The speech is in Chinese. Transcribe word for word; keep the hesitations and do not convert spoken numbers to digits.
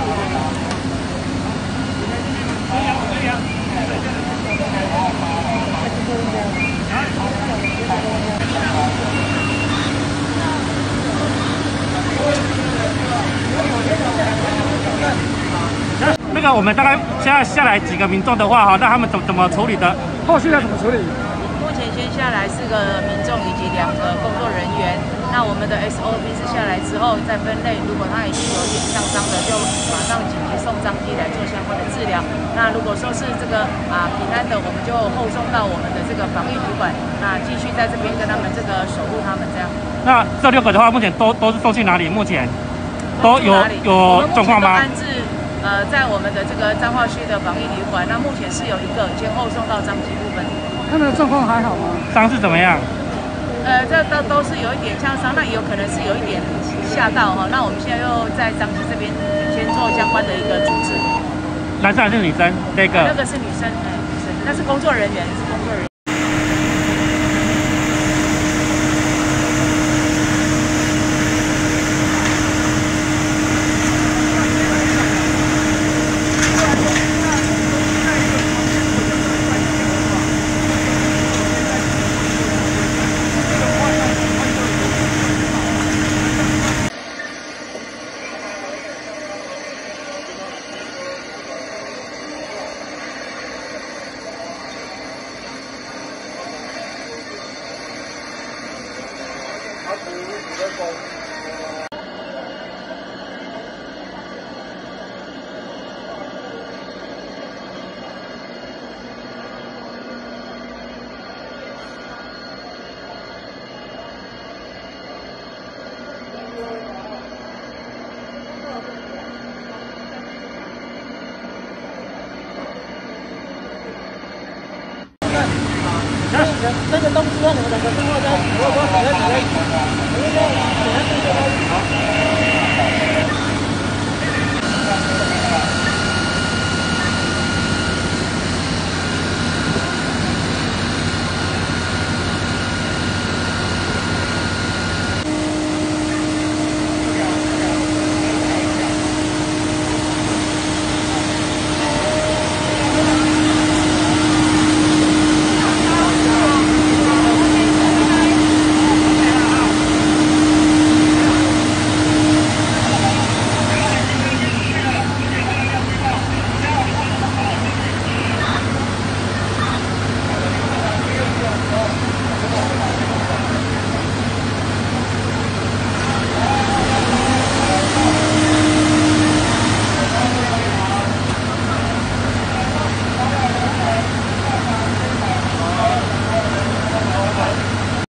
那个我们大概现在下来几个民众的话，哈，那他们怎怎么处理的？ 后续要怎么处理？ 目前先下来四个民众以及两个工作人员。那我们的 S O P 是下来之后再分类，如果他已经有点烫伤的，就马上紧急送彰基来做相关的治疗。那如果说是这个啊平安的，我们就后送到我们的这个防疫旅馆，那继续在这边跟他们这个守护他们这样。 那这六个的话，目前都都是送去哪里？目前都有有状况吗？ 安置呃在我们的这个彰化区的防疫旅馆，那目前是有一个先后送到彰基部分。 他们的状况还好吗？ 伤势怎么样？ 呃，这都都是有一点呛伤，那也有可能是有一点吓到哈。那我们现在又在彰基这边先做相关的一个处置。 男生还是女生？那个、 啊、那个是女生，哎、嗯，女生，那是工作人员，是工作人员。这个东西啊，你们两个跟我在，我我我我我。